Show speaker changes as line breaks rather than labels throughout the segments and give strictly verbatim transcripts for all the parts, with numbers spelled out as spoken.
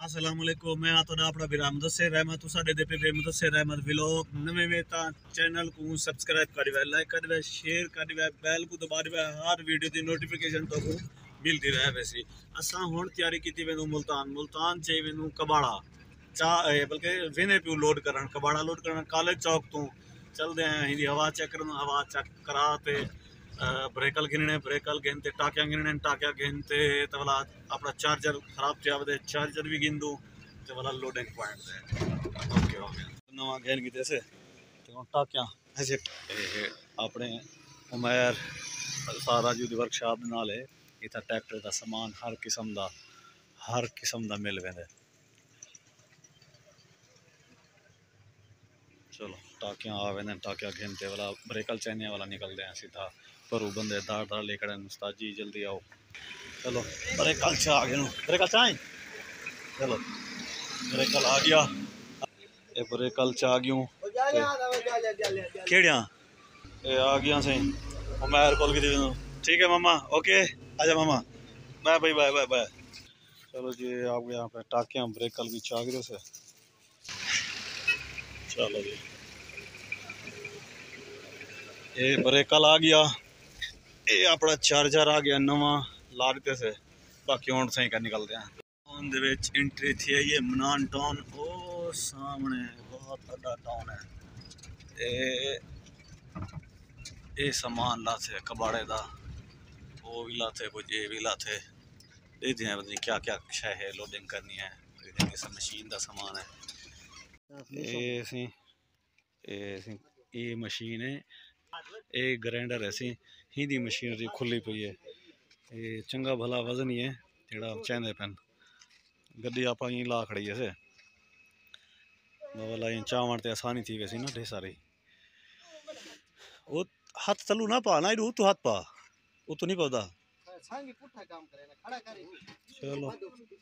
असलामुअलैकुम मैं आता अपना वीरा मुदस्सिर रहमत तुसाडे दे पे मुदस्सिर रहमत व्लॉग नवे में ता चैनल को सब्सक्राइब करिवे लाइक करिवे शेयर करिवे बेल को दबा दिवे हर वीडियो दी नोटिफिकेशन तो को मिलती रहे। वैसे असा हुन तैयारी कीती वेनु मुल्तान मुल्तान चे वेनु कबाड़ा चा बल्कि वेने पे लोड करन कबाड़ा लोड करन कॉलेज चौक तो चलदे हैं हिंदी हवा चेक करन हवा चेक करा ते ब्रेकल गिनने ब्रेकल गिनते टाकियां गिनने टाकियां गिनते तो वाला अपना चार्जर खराब थे आवदे चार्जर भी गिन दूं तो वाला लोडिंग पॉइंट दे ओके हो गया नवा गिन की जैसे तो टाकियां ऐसे अपने उमर सारा जी दी वर्कशॉप नाल है इतना ट्रैक्टर का सामान हर किस्म का हर किस्म का मिल वेंदा। चलो टाकियां आ वेंदे टाकियां गिनते वाला ब्रेकल चैने वाला निकलते हैं सीधा पर बंदे दाड़ दाड़ लेकर उस्ताद जी जल्दी आओ। चलो ब्रेकल चा आ गए ब्रेकल चाय चलो ब्रेकल आ गया ये ब्रेकल चा आ गयूं केड़ियां ये आ गया सही उमर कॉल की ठीक है मामा ओके आजा मामा bye bye bye bye bye. चलो जी आप यहाँ पे टाकियां ब्रेकल भी चा गए से चलो जी ये ब्रेकल आ गया ये अपना चार्जर आ गया नवा ला देते से बाकी हुण सही का निकलते हैं टाउन दे विच एंट्री थी है ये मनान टाउन ओ सामने बहुत बड़ा टाउन है ये ये सामान लाते कबाड़े दा वो भी लाते कुछ ये भी लाते देखते हैं पता क्या क्या शय है लोडिंग करनी है सब मशीन का सामान है ये सी ये ये मशीन है ये ग्राइंडर है सी ही दी मशीनरी खुली पई है ये चंगा भला वजन ही है जेड़ा चाहते पैन गड्डी आप ला खड़ी है से वाला चावण ते आसानी थी वैसी ना ढेर सारी वो हाथ चलू ना पा ना तू हाथ पा वो तो नहीं पौधा चलो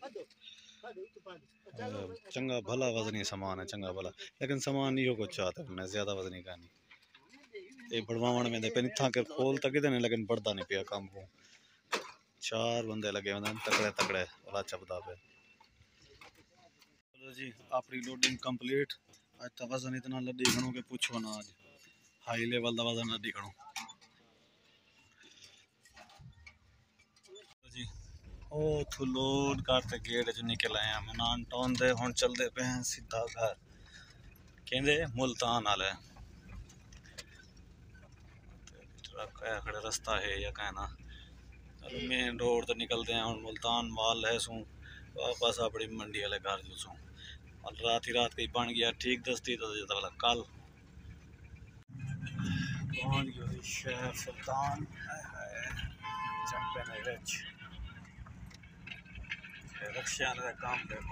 चंगा भला वजनी सामान है चंगा भला लेकिन सामान नहीं हो कुछ चाहता मैं ज्यादा वजनी का नहीं ये बढ़वावण में पे इतना कर खोल तक नहीं लेकिन बढ़ता नहीं पिया काम को चार बंदे लगे हुए तकड़े तकड़े वाला चपदा पे चलो जी अपनी लोडिंग कंप्लीट आज तो वजन इतना लड्डी खड़ो के पूछो ना आज हाई लेवल का वजन लड्डी खड़ो जी ओ थू लोड करते गेट च निकल आए हैं मनान टाउन दे हुण चलते पे हैं सीधा घर कहंदे मुल्तान वाले ट्रक है खड़े रास्ता है या कहना चलो मेन रोड तो निकलते हैं हुण मुल्तान माल है सूँ वापस अपनी मंडी वाले घर जो सूँ और रात ही रात कहीं बन गया ठीक दसती तो वाला कल पहुँच गई शहर सुल्तान चंपे ने रक्षा का काम देखो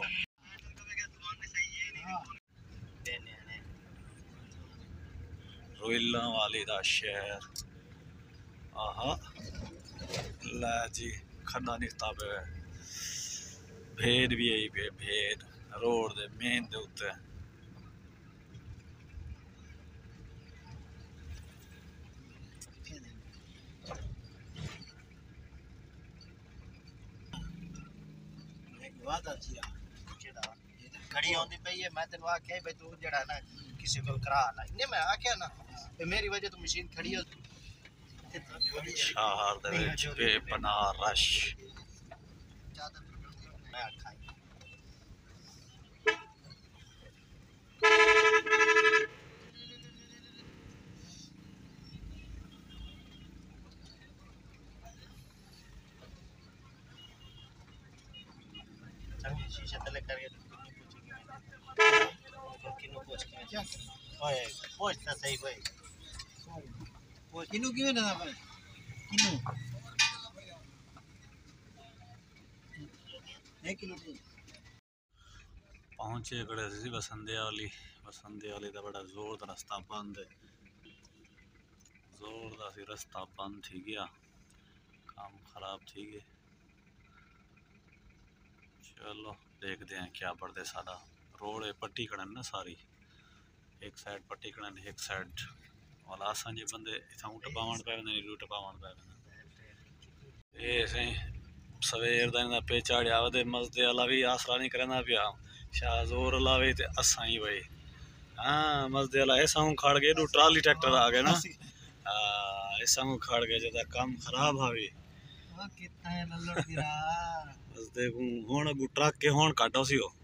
रोइला वाली दा शहर आहा ला जी खड्डा निकता पे भेद भी आई पे भेद रोड दे मेन दे उत्ते
घड़ी आंदी पई है मैं तेन आख्या भाई तू जड़ा ना किसी को करा ना इन्ने मैं आख्या ना मेरी वजह तो मशीन खड़ी हो
शहर दे विच बेपनाह रश
मैं आखा शीशे तले करके किनु पूछ के ओए पूछता सही भाई पूछ किनु क्यों ना भाई किनु एक किलो
पहुंचे कड़े सी बसंदे वाली बसंदे वाली का बड़ा जोर का रास्ता बंद है जोर का सी रास्ता बंद थी गया काम खराब थी गए चलो देखते हैं क्या पड़ते सारा रोड है पट्टी खड़न ना सारी एक साइड पट्टी खड़न एक साइड वाला असा जे बंदे इतना टपावण पे नहीं टपावण पे ये सही सवेर दा इन्दा पे चाढ़िया वे मसदे अला भी आसरा नहीं करना पिया शाह जोर लावे ते असा ही भाई हाँ मसदे अला ऐसा हूँ खड़ गए ट्राली ट्रैक्टर आ गए ना हाँ ऐसा हूँ खड़ गए जदा काम खराब हावी
कितना है लल्लड़ गिरा
मसदे को होण अगू ट्रक के होण काटो सी हो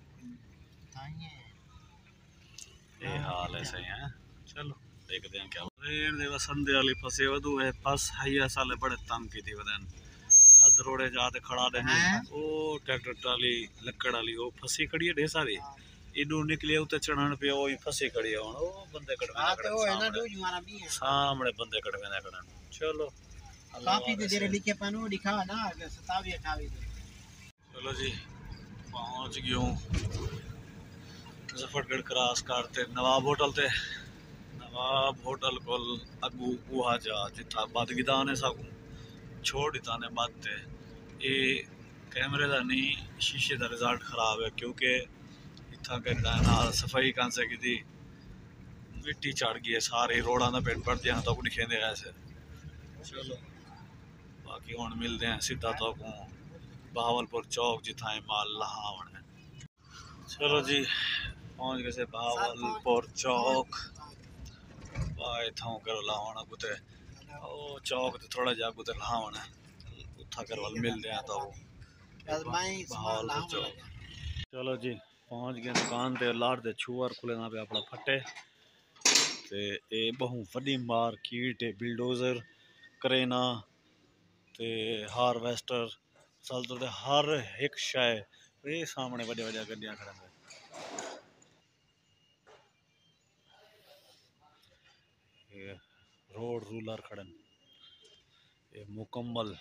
ये हाल है सही है चलो देखते हैं क्या रेर दे संदे वाली फसे वदू है फस हाइया साले बड़े तंग की थी वदन अध रोड़े जाते खड़ा देने ओ ट्रैक्टर ट्राली लकड़ वाली वो फसी खड़ी है ढेर सारी इडू निकले उते चढ़न पे वो फसी खड़ी है ओ बंदे कड़वे ना कड़न सामने बंदे कड़वे ना कड़न चलो
काफी दे देरे लिखे पनो दिखा ना सतावी अठावी
चलो जी पहुंच गयो मुजफ्फरगढ़ क्रॉस करते नवाब होटल ते नवाब होटल को अगू उहा जा जिथा बदगिदा ने सकू छोड़ दिता ने बाते ये कैमरे का नहीं शीशे का रिजल्ट खराब है क्योंकि इतना कहता है ना सफाई कहाँ से की थी मिट्टी चढ़ गई है सारे रोड़ा ना पेट पड़ दिया तो दिखे दे ऐसे चलो बाकी हुन मिलते हैं सीधा तो को बहावलपुर चौक जिथा माल लहावन है चलो जी पहुंच गए से बहावलपुर चौक भाई थाऊ करो लावना कुते ओ चौक ते थोड़ा जा कुते लावना उठा कर वाल मिल गया तो बहावलपुर चौक चलो जी पहुंच गए दुकान ते लाड़ दे छुअर खुले ना पे अपना फटे ते ए बहु वडी मार्केट है बिल्डोजर करेना ते हार्वेस्टर चलते ते हर एक शय ये सामने वड्या वड्या गड्डियां खड़न ये रोड रूलर खड़न ये मुकम्मल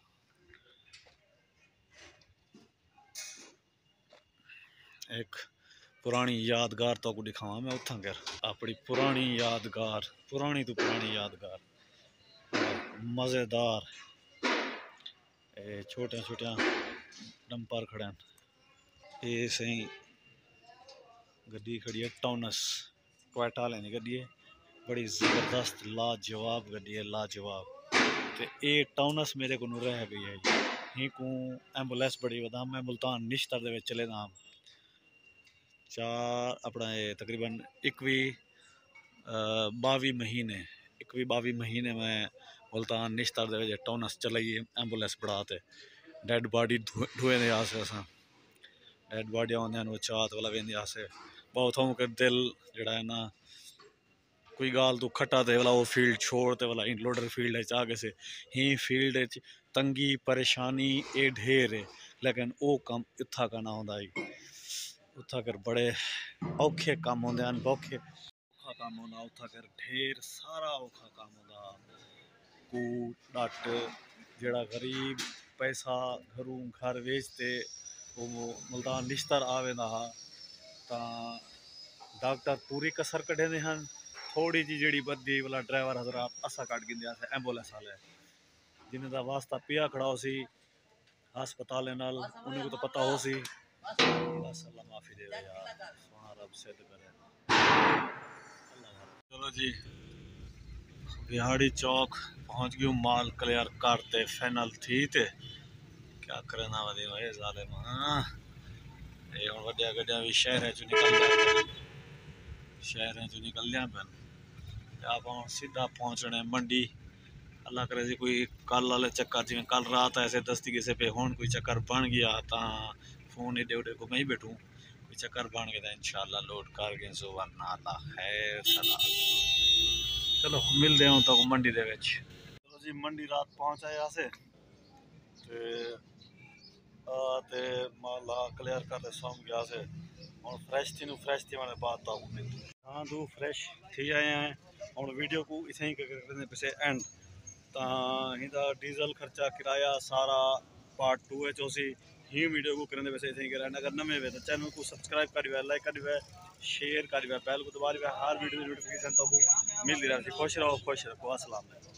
एक पुरानी यादगार तो को दिखावा मैं उठा कर अपनी पुरानी यादगार पुरानी तो पुरानी यादगार मज़ेदार छोटे छोटे डंपर खड़े ये सही गड्डी खड़ी है टॉनस क्वेटा लेनी गड्डी है बड़ी ज़बरदस्त लाजवाब गड्डी है लाजवाब तो ये टॉनस मेरे को रह गई है ही को एम्बुलेंस बड़ी वदा मैं मुल्तान निश्तर दे विच चले दा चार अपना ये तकरीबन इक्वी बावी महीने इक्वी बावी महीने में मुल्तान निश्तर दे विच टॉनस चलाई एम्बुलेंस बढ़ाते डेड बॉडी ढोए दे आसे असा डेड बॉडी आने वो चात वाला वेंदे आसे बहुत हों कर दिल जड़ा है ना कोई गाल तो खट्टा दे वाला वो फील्ड छोड़ते वाला इंक्लूडर फील्ड है आगे से ही फील्ड तंगी परेशानी ए ढेर है लेकिन वो कम इत्था का ना होंदा ही उथा कर बड़े औखे काम होंदे हैं औखे औखा काम होंदा उथा कर ढेर सारा औखा काम होंदा कूट डट जड़ा गरीब पैसा घरों घर वेचते वो मुल्तान निश्तर आवेंदा हा तां डॉक्टर पूरी कसर कढेंदे हन थोड़ी जी जड़ी बद्दी वाला ड्राइवर हजरात असा कट गिंदे आसे एम्बुलेंस वाले जिन्हें दा वास्ता पिया खड़ा हो सी अस्पताल नाल उन्हें को तो पता हो सी अल्लाह माफी दे यार सोना रब सिद्ध करे चलो जी बिहाड़ी चौक पहुंच गयो माल क्लियर करते फाइनल थी ते क्या करना वदी भाई जालिम हां ये हुन वड्या गड्डियां भी शहर चो निकल जाए शहर चो निकल जा पन आप सीधा पहुंचने मंडी अल्लाह करे जी कोई कल वाले चक्कर जिवें कल रात ऐसे दस्ती किसे पे हुन कोई चक्कर बन गया ता फोन एडे उडे को मैं बैठूं कोई चक्कर बन गया इंशाल्लाह लोड कर गए सो वरना अल्लाह खैर सलाह चलो मिलते हैं तो मंडी दे विच चलो जी मंडी रात पहुंच आए से ते आ ते माल क्लियर करते सोम गया से और फ्रेश थी नु फ्रेश थी मैंने बात तो मिलती हां दो फ्रेश थी आए हैं और वीडियो को इसे ही करने पे एंड ता हिंदा डीजल खर्चा किराया सारा पार्ट टू है चौसी ही वीडियो को करने वैसे ही करें अगर नवे वे तो चैनल को सब्सक्राइब करिए लाइक करिए शेयर करिए बेल को दबा हर वीडियो की नोटिफिकेशन तो मिल रहा है खुश रहो खुश रखो अस्सलाम।